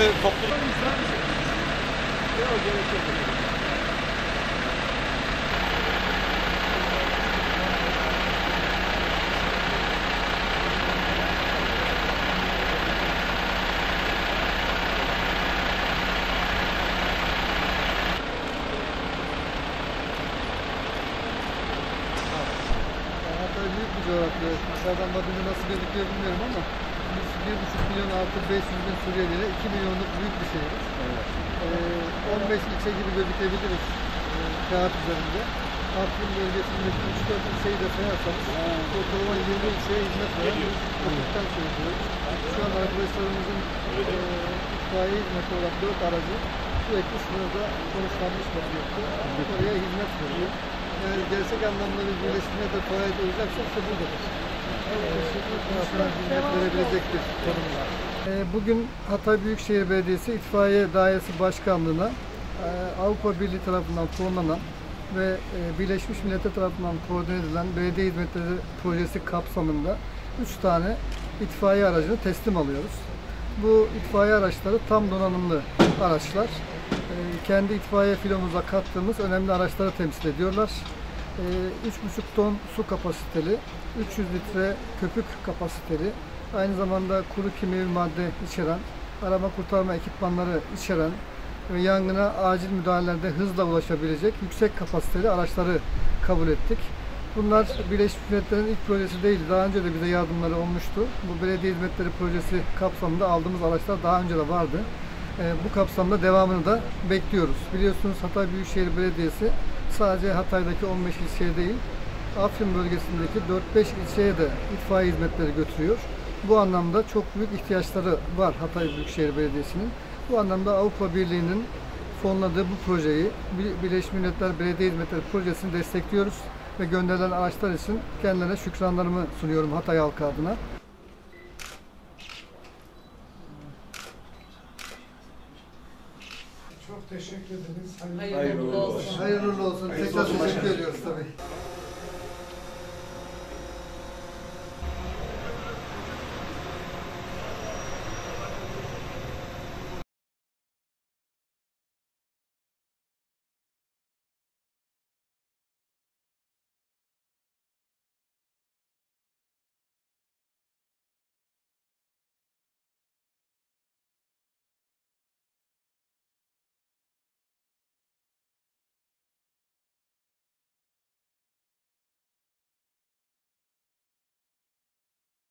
böyle toplu... Büyük bir coğrafya. Dışarıdan bakınca nasıl gözüküyor bilmiyorum ama biz 1,5 milyon artı 500 bin Suriyeli'yle 2 milyonluk büyük bir şehiriz. Evet. 15 ilçe gibi gözükebiliriz kağıt üzerinde. Afrin bölgesindeki 3-4 ilçeyi de sayarsanız ortalama 20 ilçeye hizmet veren bir hukuktan söylüyoruz. Şu an arkadaşlarımızın itfaiye hizmeti olarak 4 aracı sürekli sınırda konuşlanmış vaziyette. Oraya hizmet veriyor. Yani gerçek anlamda bir birleşmeye de fayda olacaksa işte buradadır. Verebilecek bir konum var. Bugün Hatay Büyükşehir Belediyesi İtfaiye Dairesi Başkanlığı'na Avrupa Birliği tarafından fonlanan ve Birleşmiş Milletler tarafından koordine edilen belediye hizmetleri projesi kapsamında 3 tane itfaiye aracını teslim alıyoruz. Bu itfaiye araçları tam donanımlı araçlar. Kendi itfaiye filomuza kattığımız önemli araçları temsil ediyorlar. 3,5 ton su kapasiteli, 300 litre köpük kapasiteli, aynı zamanda kuru kimyevi madde içeren, arama kurtarma ekipmanları içeren ve yangına acil müdahalelerde hızla ulaşabilecek yüksek kapasiteli araçları kabul ettik. Bunlar Birleşmiş Milletler'in ilk projesi değil, daha önce de bize yardımları olmuştu. Bu belediye hizmetleri projesi kapsamında aldığımız araçlar daha önce de vardı. Bu kapsamda devamını da bekliyoruz. Biliyorsunuz Hatay Büyükşehir Belediyesi sadece Hatay'daki 15 ilçeye değil, Afrin bölgesindeki 4-5 ilçeye de itfaiye hizmetleri götürüyor. Bu anlamda çok büyük ihtiyaçları var Hatay Büyükşehir Belediyesi'nin. Bu anlamda Avrupa Birliği'nin fonladığı bu projeyi, Birleşmiş Milletler Belediye Hizmetleri Projesi'ni destekliyoruz ve gönderilen araçlar için kendilerine şükranlarımı sunuyorum Hatay halkı adına. Çok teşekkür ederiz. Hayırlı olsun. Hayırlı olsun. Tekrar teşekkür ediyoruz tabii.